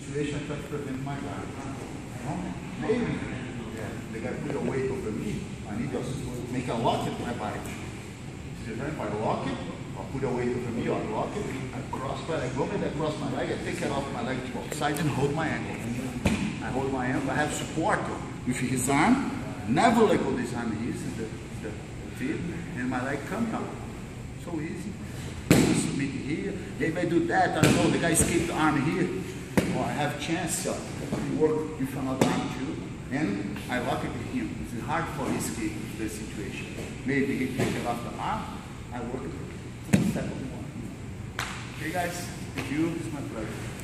situation, I try to prevent my guard. Maybe the guy put a weight over me, I need to make a lock at my body. If I lock it, I'll put a weight over me, I'll lock it, I cross my leg, go ahead, I cross my leg, I take it off my leg to both sides and hold my ankle. I hold my ankle, I have support with his arm, never let go this arm, this is the feet, and my leg coming up. So easy. Submit here. If I do that, I don't know, the guy escaped the arm here, or I have chance to work with another arm too, and I lock it with him. It's hard for him to escape the situation. Maybe he take it off the arm, I work it for the second one. Okay guys, thank you, it's my pleasure.